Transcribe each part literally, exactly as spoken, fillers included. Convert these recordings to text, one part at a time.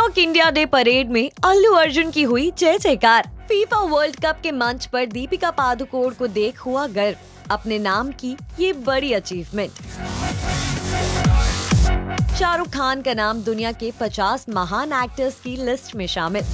New York India day parade में अल्लू अर्जुन की हुई जय जयकार। फीफा वर्ल्ड कप के मंच पर दीपिका पादुकोण को देख हुआ गर्व, अपने नाम की ये बड़ी अचीवमेंट। शाहरुख खान का नाम दुनिया के पचास महान एक्टर्स की लिस्ट में शामिल।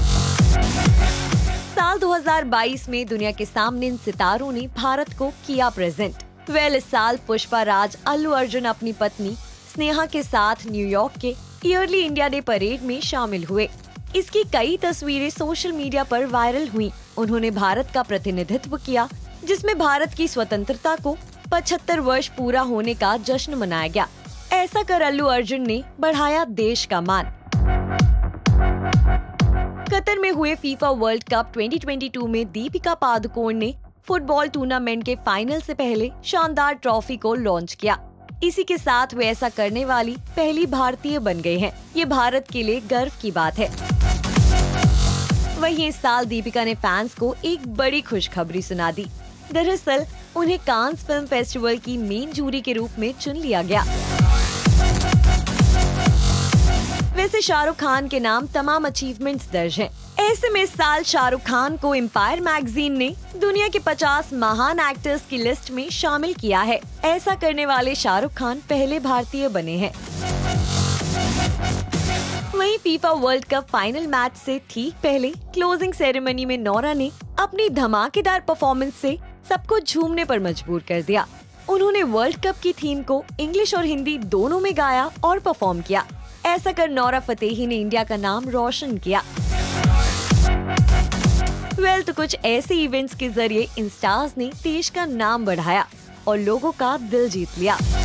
साल दो हज़ार बाईस में दुनिया के सामने इन सितारों ने भारत को किया प्रेजेंट। वेल इस साल पुष्पा राज अल्लू अर्जुन अपनी पत्नी स्नेहा के साथ न्यूयॉर्क के ईयरली इंडिया डे परेड में शामिल हुए। इसकी कई तस्वीरें सोशल मीडिया पर वायरल हुई। उन्होंने भारत का प्रतिनिधित्व किया, जिसमें भारत की स्वतंत्रता को पचहत्तर वर्ष पूरा होने का जश्न मनाया गया। ऐसा कर अल्लू अर्जुन ने बढ़ाया देश का मान। कतर में हुए फीफा वर्ल्ड कप दो हज़ार बाईस में दीपिका पादुकोण ने फुटबॉल टूर्नामेंट के फाइनल से पहले शानदार ट्रॉफी को लॉन्च किया। इसी के साथ वे ऐसा करने वाली पहली भारतीय बन गए हैं। ये भारत के लिए गर्व की बात है। वहीं इस साल दीपिका ने फैंस को एक बड़ी खुशखबरी सुना दी। दरअसल उन्हें कांस फिल्म फेस्टिवल की मेन जूरी के रूप में चुन लिया गया। वैसे शाहरुख खान के नाम तमाम अचीवमेंट्स दर्ज हैं। ऐसे में इस साल शाहरुख खान को एम्पायर मैगजीन ने दुनिया के पचास महान एक्टर्स की लिस्ट में शामिल किया है। ऐसा करने वाले शाहरुख खान पहले भारतीय बने हैं। वहीं FIFA World Cup final match से ठीक पहले क्लोजिंग सेरेमनी में नोरा ने अपनी धमाकेदार परफॉर्मेंस से सबको झूमने पर मजबूर कर दिया। उन्होंने वर्ल्ड कप की थीम को इंग्लिश और हिंदी दोनों में गाया और परफॉर्म किया। ऐसा कर नोरा फतेही ने इंडिया का नाम रोशन किया। वेल तो कुछ ऐसे इवेंट्स के जरिए इन स्टार्स ने देश का नाम बढ़ाया और लोगों का दिल जीत लिया।